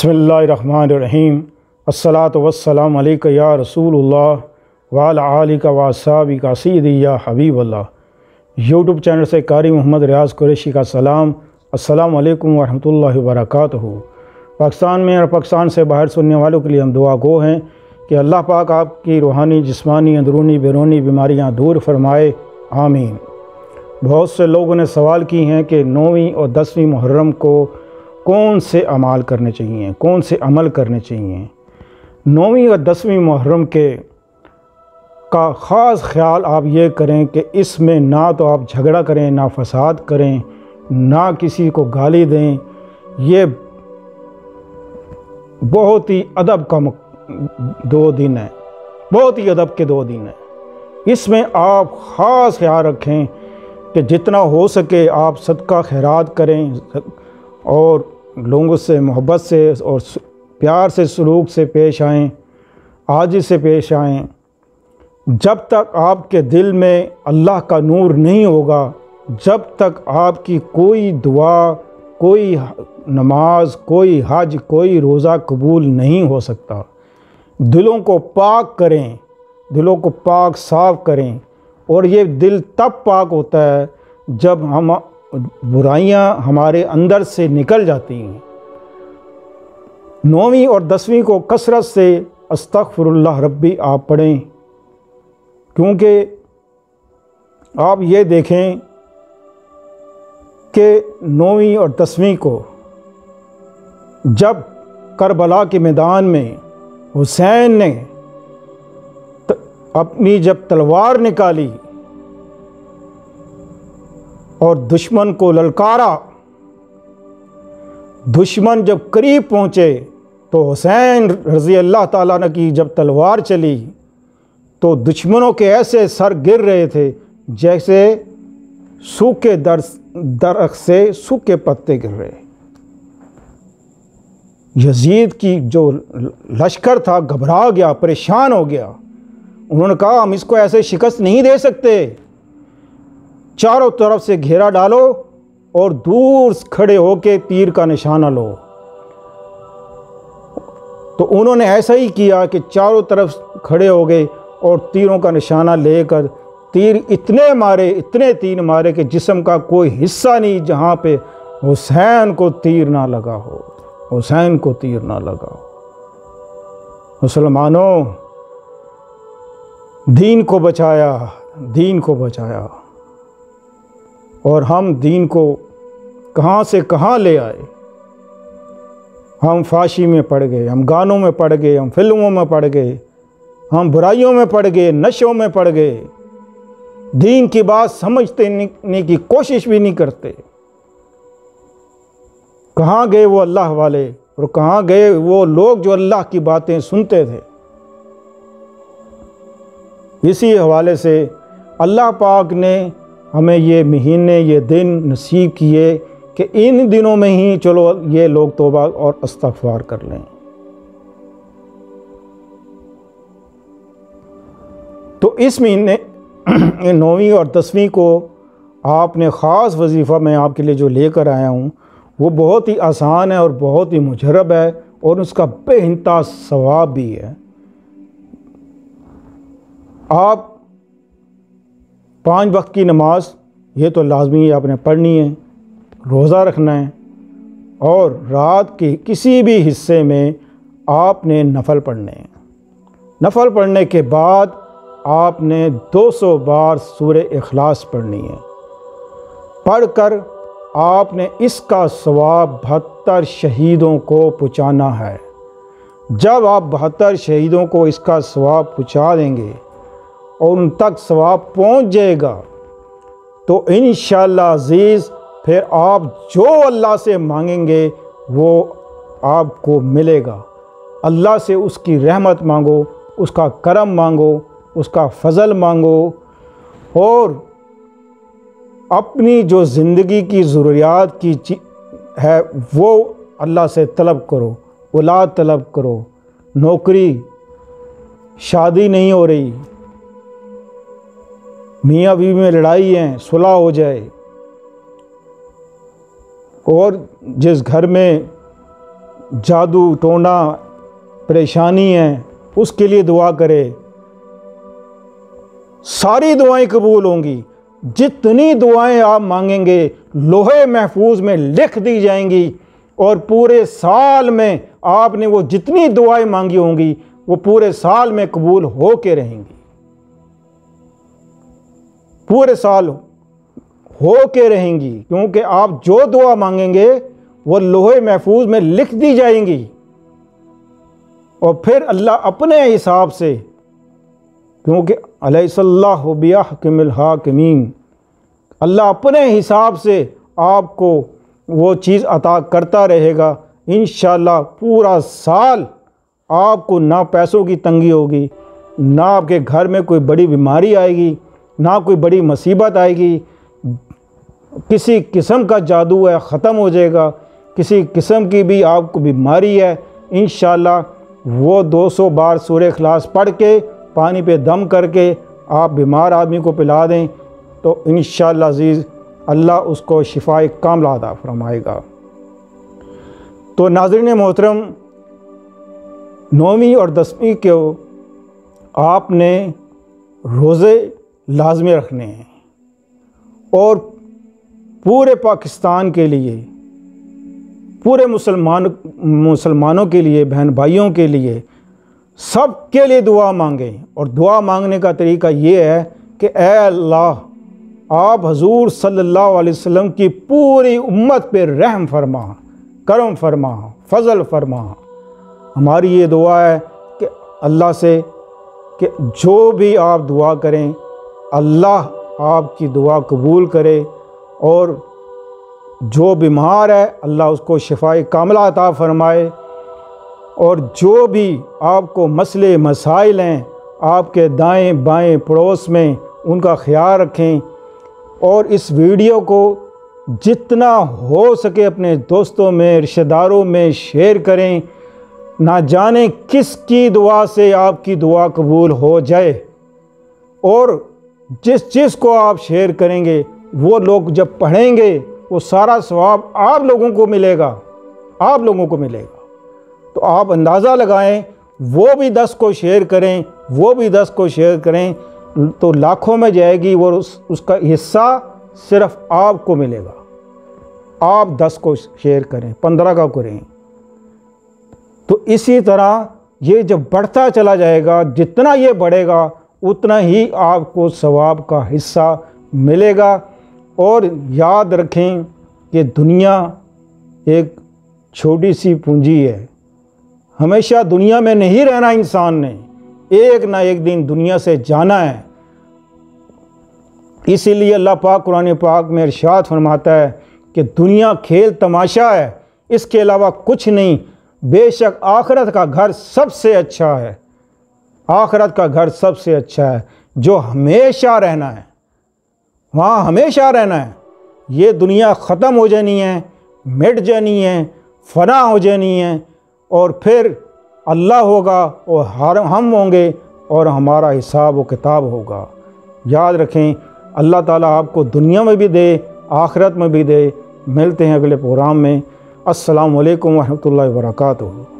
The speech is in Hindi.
बिस्मिल्लाहिर्रहमानिर्रहीम। अस्सलातु वस्सलामु अलैका या रसूलुल्लाह व अला आलिका व अस्हाबिका सय्यदी या हबीबल्लाह। यूट्यूब चैनल से कारी मोहम्मद रियाज़ कुरैशी का सलाम। अस्सलामु अलैकुम व रहमतुल्लाहि व बरकातुहू। पाकिस्तान में और पाकिस्तान से बाहर सुनने वालों के लिए हम दुआ गो हैं कि अल्लाह पाक आपकी रूहानी, जिस्मानी, अंदरूनी, बैरूनी बीमारियाँ दूर फरमाए, आमीन। बहुत से लोगों ने सवाल की हैं कि 9वीं और 10वीं मुहर्रम को कौन से अमाल करने चाहिए, कौन से अमल करने चाहिए। 9वीं और 10वीं मुहर्रम के का ख़ास ख्याल आप ये करें कि इसमें ना तो आप झगड़ा करें, ना फसाद करें, ना किसी को गाली दें। ये बहुत ही अदब का 2 दिन है, बहुत ही अदब के 2 दिन हैं। इसमें आप ख़ास ख्याल रखें कि जितना हो सके आप सदका खैरात करें और लोगों से मोहब्बत से और प्यार से सलूक से पेश आएँ, आजिज़ से पेश आएँ। जब तक आपके दिल में अल्लाह का नूर नहीं होगा, जब तक आपकी कोई दुआ, कोई नमाज, कोई हज, कोई रोज़ा कबूल नहीं हो सकता। दिलों को पाक करें, दिलों को पाक साफ़ करें। और ये दिल तब पाक होता है जब हम बुराइयां हमारे अंदर से निकल जाती हैं। 9वीं और 10वीं को कसरत से अस्तग़फिरुल्लाह रब्बी आप पढ़ें, क्योंकि आप ये देखें कि 9वीं और 10वीं को जब करबला के मैदान में हुसैन ने अपनी जब तलवार निकाली और दुश्मन को ललकारा, दुश्मन जब करीब पहुँचे तो हुसैन रज़ी अल्लाह ताला अन्हु की जब तलवार चली तो दुश्मनों के ऐसे सर गिर रहे थे जैसे सूखे दरख्त से सूखे पत्ते गिर रहे। यजीद की जो लश्कर था घबरा गया, परेशान हो गया। उन्होंने कहा हम इसको ऐसे शिकस्त नहीं दे सकते, चारों तरफ से घेरा डालो और दूर खड़े होके तीर का निशाना लो। तो उन्होंने ऐसा ही किया कि चारों तरफ खड़े हो गए और तीरों का निशाना लेकर तीर इतने मारे, इतने तीर मारे कि जिस्म का कोई हिस्सा नहीं जहाँ पे हुसैन को तीर ना लगा हो, हुसैन को तीर ना लगा हो। मुसलमानों, दीन को बचाया, दीन को बचाया। और हम दीन को कहाँ से कहाँ ले आए। हम फाशी में पड़ गए, हम गानों में पड़ गए, हम फिल्मों में पड़ गए, हम बुराइयों में पड़ गए, नशों में पड़ गए। दीन की बात समझने की कोशिश भी नहीं करते। कहाँ गए वो अल्लाह वाले और कहाँ गए वो लोग जो अल्लाह की बातें सुनते थे। इसी हवाले से अल्लाह पाक ने हमें ये महीने, ये दिन नसीब किए कि इन दिनों में ही चलो ये लोग तौबा और इस्तग़फ़ार कर लें। तो इस महीने 9वीं और 10वीं को आपने ख़ास वजीफ़ा मैं आपके लिए जो लेकर आया हूँ वो बहुत ही आसान है और बहुत ही मुजरब है और उसका बेइंतहा सवाब भी है। आप 5 वक्त की नमाज ये तो लाजमी आपने पढ़नी है, रोज़ा रखना है और रात के किसी भी हिस्से में आपने नफल पढ़ने हैं। नफल पढ़ने के बाद आपने 200 बार सूरह इखलास पढ़नी है। पढ़कर आपने इसका सवाब 72 शहीदों को पहुँचाना है। जब आप 72 शहीदों को इसका सवाब पहुँचा देंगे और उन तक सवाब पहुँच जाएगा तो इंशाअल्लाह अज़ीज़ फिर आप जो अल्लाह से मांगेंगे वो आपको मिलेगा। अल्लाह से उसकी रहमत मांगो, उसका करम मांगो, उसका फ़ज़ल मांगो और अपनी जो ज़िंदगी की ज़रूरियात की है वो अल्लाह से तलब करो। औलाद तलब करो, नौकरी, शादी नहीं हो रही, मियाँ बीवी में लड़ाई है, सुलह हो जाए। और जिस घर में जादू टोना परेशानी है उसके लिए दुआ करे, सारी दुआएं कबूल होंगी। जितनी दुआएं आप मांगेंगे लोहे महफूज में लिख दी जाएंगी और पूरे साल में आपने वो जितनी दुआएं मांगी होंगी वो पूरे साल में कबूल हो के रहेंगी, पूरे साल हो के रहेंगी, क्योंकि आप जो दुआ मांगेंगे वो लोहे महफूज में लिख दी जाएंगी। और फिर अल्लाह अपने हिसाब से, क्योंकि अलैहिस्सलाहु बिअहकमिल हाकिमीन, अल्लाह अपने हिसाब से आपको वो चीज़ अता करता रहेगा। इंशाअल्लाह पूरा साल आपको ना पैसों की तंगी होगी, ना आपके घर में कोई बड़ी बीमारी आएगी, ना कोई बड़ी मुसीबत आएगी, किसी किस्म का जादू है ख़त्म हो जाएगा, किसी किस्म की भी आपको बीमारी है इंशाअल्लाह वो 200 बार सूरह इखलास पढ़ के पानी पे दम करके आप बीमार आदमी को पिला दें तो इंशाअल्लाह अज़ीज़ अल्लाह उसको शिफाए कामिला अता फरमाएगा। तो नाज़रीन मोहतरम, 9वीं और 10वीं के आपने रोज़े लाज़मी रखने हैं और पूरे पाकिस्तान के लिए, पूरे मुसलमानों के लिए, बहन भाइयों के लिए, सब के लिए दुआ मांगें। और दुआ मांगने का तरीका ये है कि ए अल्लाह आप हजूर सल्लल्लाहु अलैहि वसल्लम की पूरी उम्मत पे रहम फरमा, करम फरमा, फजल फरमा। हमारी ये दुआ है कि अल्लाह से कि जो भी आप दुआ करें अल्लाह आपकी दुआ कबूल करे और जो बीमार है अल्लाह उसको शिफाए कामिला अता फरमाए और जो भी आपको मसले मसाइल हैं आपके दाएं बाएं पड़ोस में उनका ख्याल रखें और इस वीडियो को जितना हो सके अपने दोस्तों में, रिश्तेदारों में शेयर करें। ना जाने किसकी दुआ से आपकी दुआ कबूल हो जाए और जिस को आप शेयर करेंगे वो लोग जब पढ़ेंगे वो सारा सवाब आप लोगों को मिलेगा, आप लोगों को मिलेगा। तो आप अंदाज़ा लगाएं, वो भी 10 को शेयर करें, वो भी 10 को शेयर करें तो लाखों में जाएगी वो उसका हिस्सा सिर्फ आपको मिलेगा। आप 10 को शेयर करें, 15 का करें। तो इसी तरह ये जब बढ़ता चला जाएगा, जितना ये बढ़ेगा उतना ही आपको सवाब का हिस्सा मिलेगा। और याद रखें कि दुनिया एक छोटी सी पूंजी है, हमेशा दुनिया में नहीं रहना इंसान ने, एक ना एक दिन दुनिया से जाना है। इसीलिए अल्लाह पाक कुरान पाक में इरशाद फरमाता है कि दुनिया खेल तमाशा है, इसके अलावा कुछ नहीं, बेशक आखिरत का घर सबसे अच्छा है, आखिरत का घर सबसे अच्छा है जो हमेशा रहना है, वहाँ हमेशा रहना है। ये दुनिया ख़त्म हो जानी है, मिट जानी है, फना हो जानी है और फिर अल्लाह होगा और हम होंगे और हमारा हिसाब व किताब होगा। याद रखें, अल्लाह ताला आपको दुनिया में भी दे, आखिरत में भी दे। मिलते हैं अगले प्रोग्राम में। अस्सलामु अलैकुम व रहमतुल्लाहि व बरकातुहू।